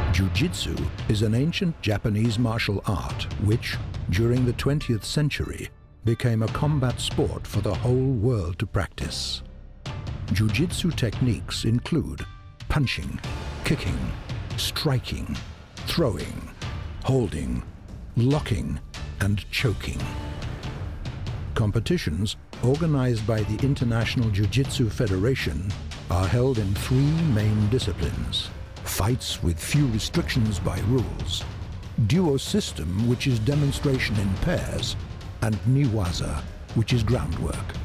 Jiu-Jitsu is an ancient Japanese martial art which, during the 20th century, became a combat sport for the whole world to practice. Jiu-Jitsu techniques include punching, kicking, striking, throwing, holding, locking, and choking. Competitions organized by the International Jiu-Jitsu Federation are held in three main disciplines: fights with few restrictions by rules, duo system, which is demonstration in pairs, and Newaza, which is groundwork.